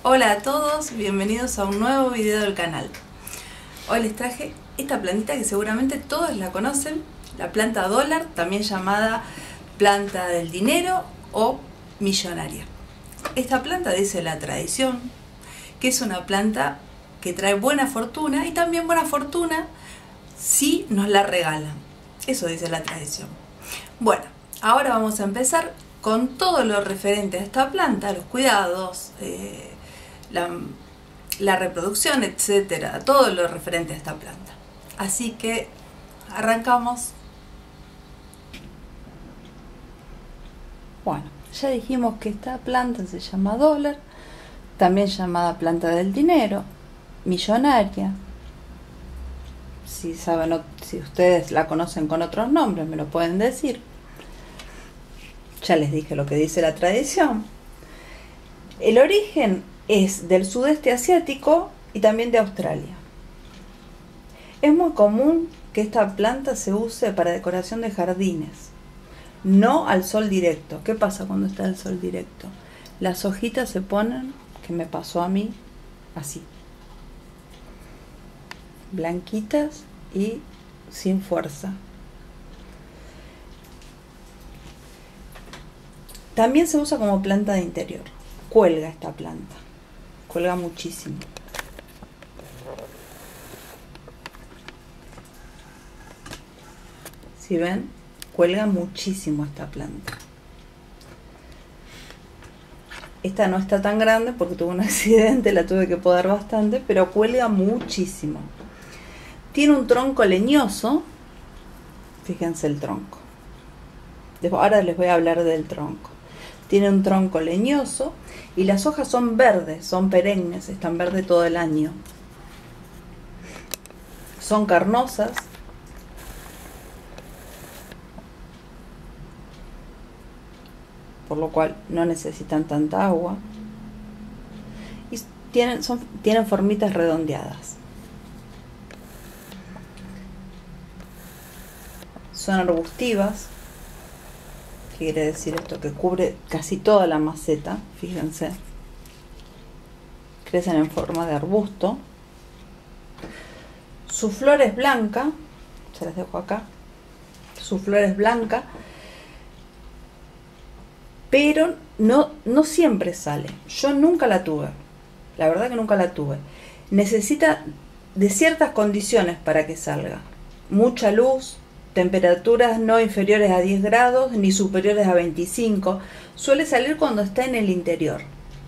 Hola a todos, bienvenidos a un nuevo video del canal. Hoy les traje esta plantita que seguramente todos la conocen, la planta dólar, también llamada planta del dinero o millonaria. Esta planta, dice la tradición, que es una planta que trae buena fortuna y también buena fortuna si nos la regalan. Eso dice la tradición. Bueno, ahora vamos a empezar con todo lo referente a esta planta, los cuidados, la reproducción, etcétera, todo lo referente a esta planta. Así que arrancamos. Bueno, ya dijimos que esta planta se llama dólar, también llamada planta del dinero, millonaria. Si saben, si ustedes la conocen con otros nombres, me lo pueden decir. Ya les dije lo que dice la tradición. El origen es del sudeste asiático y también de Australia. Es muy común que esta planta se use para decoración de jardines, no al sol directo. ¿Qué pasa cuando está el sol directo? Las hojitas se ponen, que me pasó a mí, así, blanquitas y sin fuerza. También se usa como planta de interior. Cuelga esta planta, cuelga muchísimo. Si ven, cuelga muchísimo esta planta. Esta no está tan grande porque tuve un accidente, la tuve que podar bastante, pero cuelga muchísimo. Tiene un tronco leñoso, fíjense el tronco. Ahora les voy a hablar del tronco. Tiene un tronco leñoso y las hojas son verdes, son perennes, están verdes todo el año. Son carnosas. Por lo cual no necesitan tanta agua. Y tienen formitas redondeadas. Son arbustivas. ¿Qué quiere decir esto? Que cubre casi toda la maceta, fíjense. Crecen en forma de arbusto. Su flor es blanca, se las dejo acá. Su flor es blanca, pero no siempre sale. Yo nunca la tuve, la verdad que nunca la tuve. Necesita de ciertas condiciones para que salga. Mucha luz, temperaturas no inferiores a 10 grados ni superiores a 25. Suele salir cuando está en el interior.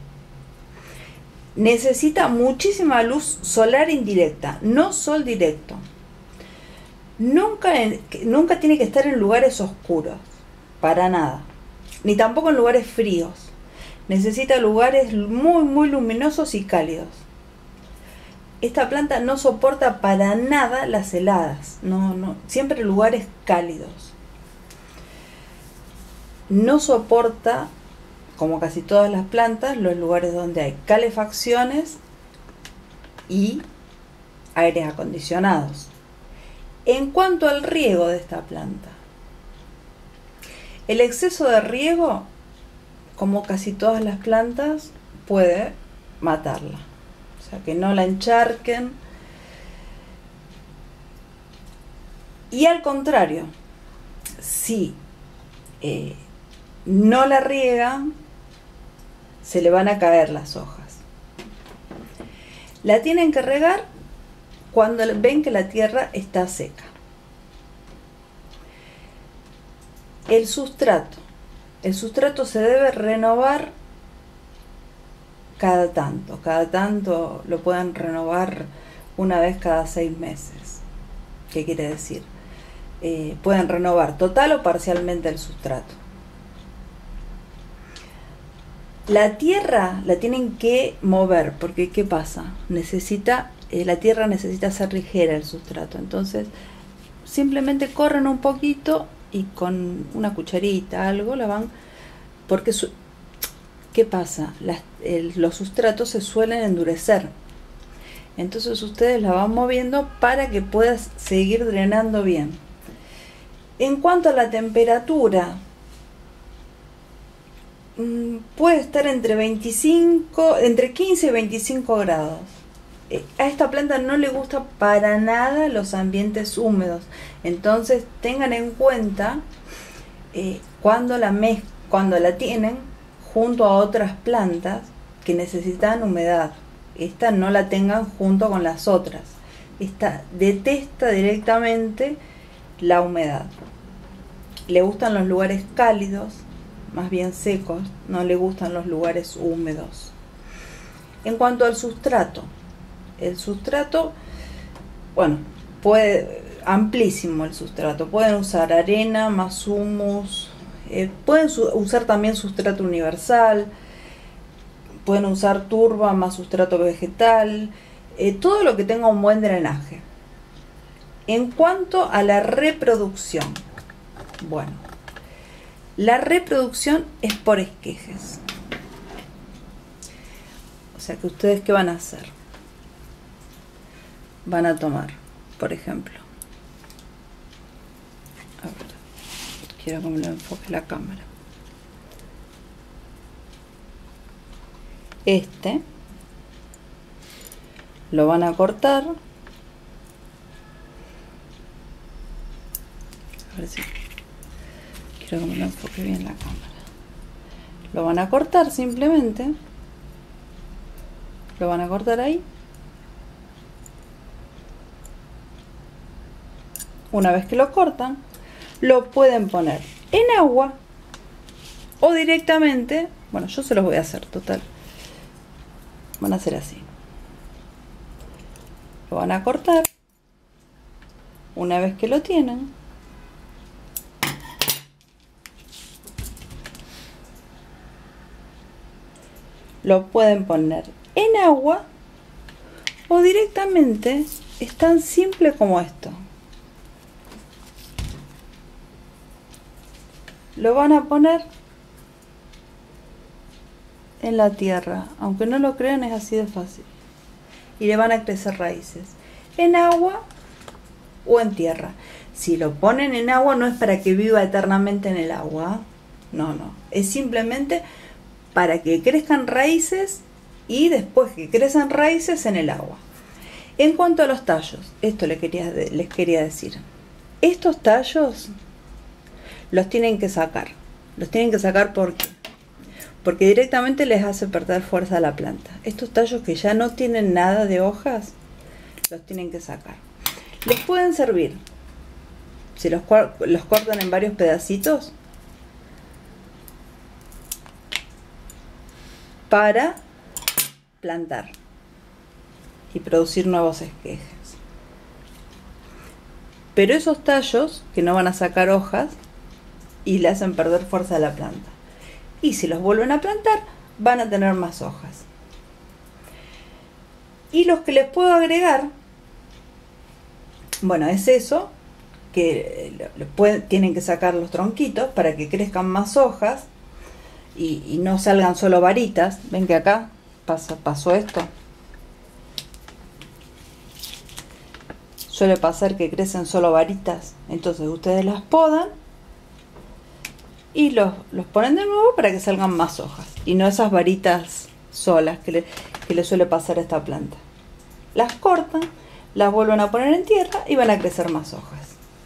Necesita muchísima luz solar indirecta, no sol directo. Nunca tiene que estar en lugares oscuros, para nada. Ni tampoco en lugares fríos. Necesita lugares muy luminosos y cálidos. Esta planta no soporta para nada las heladas, siempre lugares cálidos. No soporta, como casi todas las plantas, los lugares donde hay calefacciones y aires acondicionados. En cuanto al riego de esta planta, el exceso de riego, como casi todas las plantas, puede matarla. O sea, que no la encharquen. Y al contrario, si no la riegan, se le van a caer las hojas. La tienen que regar cuando ven que la tierra está seca. El sustrato se debe renovar cada tanto lo pueden renovar una vez cada 6 meses. ¿Qué quiere decir? Pueden renovar total o parcialmente el sustrato. La tierra la tienen que mover, porque ¿qué pasa? La tierra necesita ser ligera, el sustrato. Entonces simplemente corren un poquito y con una cucharita, algo, la van, porque ¿qué pasa? Los sustratos se suelen endurecer. Entonces ustedes la van moviendo para que pueda seguir drenando bien. En cuanto a la temperatura, puede estar entre 15 y 25 grados. A esta planta no le gusta para nada los ambientes húmedos, entonces tengan en cuenta cuando la tienen junto a otras plantas que necesitan humedad. Esta no la tengan junto con las otras. Esta detesta directamente la humedad. Le gustan los lugares cálidos, más bien secos, no le gustan los lugares húmedos. En cuanto al sustrato, el sustrato, bueno, amplísimo el sustrato. Pueden usar arena más humus, pueden usar también sustrato universal, pueden usar turba más sustrato vegetal, todo lo que tenga un buen drenaje. En cuanto a la reproducción, bueno, la reproducción es por esquejes. O sea que ustedes, ¿qué van a hacer? Van a tomar, por ejemplo, a ver, quiero que me lo enfoque la cámara. Este lo van a cortar. A ver si quiero que me lo enfoque bien la cámara. Lo van a cortar simplemente. Lo van a cortar ahí. Una vez que lo cortan, lo pueden poner en agua o directamente, bueno, yo se los voy a hacer, total. Van a hacer así. Lo van a cortar. Una vez que lo tienen, lo pueden poner en agua o directamente. Es tan simple como esto. Lo van a poner en la tierra, aunque no lo crean, es así de fácil, y le van a crecer raíces en agua o en tierra. Si lo ponen en agua no es para que viva eternamente en el agua, no, es simplemente para que crezcan raíces y después que crecen raíces en el agua. En cuanto a los tallos, esto les quería decir, estos tallos los tienen que sacar. Porque directamente les hace perder fuerza a la planta. Estos tallos que ya no tienen nada de hojas, los tienen que sacar. Les pueden servir, si los cortan en varios pedacitos, para plantar y producir nuevos esquejes. Pero esos tallos que no van a sacar hojas y le hacen perder fuerza a la planta. Y si los vuelven a plantar, van a tener más hojas. Y los que les puedo agregar, bueno, es eso, que tienen que sacar los tronquitos para que crezcan más hojas y no salgan solo varitas. Ven que acá pasó esto. Suele pasar que crecen solo varitas, entonces ustedes las podan y los ponen de nuevo para que salgan más hojas y no esas varitas solas que le suele pasar a esta planta. Las cortan, las vuelven a poner en tierra y van a crecer más hojas.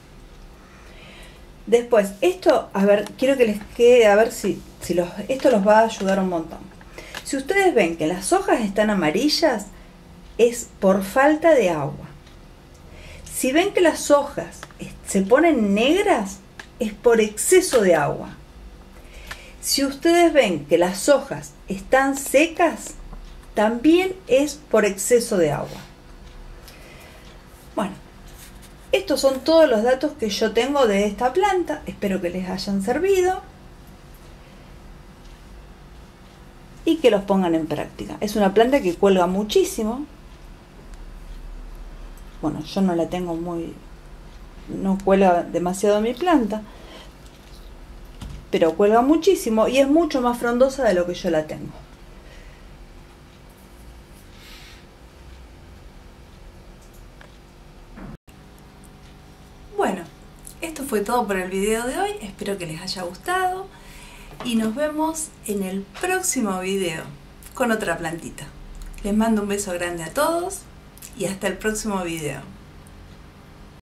Después, esto, a ver, quiero que les quede, a ver si esto los va a ayudar un montón. Si ustedes ven que las hojas están amarillas, es por falta de agua. Si ven que las hojas se ponen negras, es por exceso de agua. Si ustedes ven que las hojas están secas, también es por exceso de agua. Bueno, estos son todos los datos que yo tengo de esta planta. Espero que les hayan servido y que los pongan en práctica. Es una planta que cuelga muchísimo. Bueno, yo no la tengo no cuelga demasiado mi planta, pero cuelga muchísimo y es mucho más frondosa de lo que yo la tengo. Bueno, esto fue todo por el video de hoy. Espero que les haya gustado. y nos vemos en el próximo video con otra plantita. Les mando un beso grande a todos y hasta el próximo video.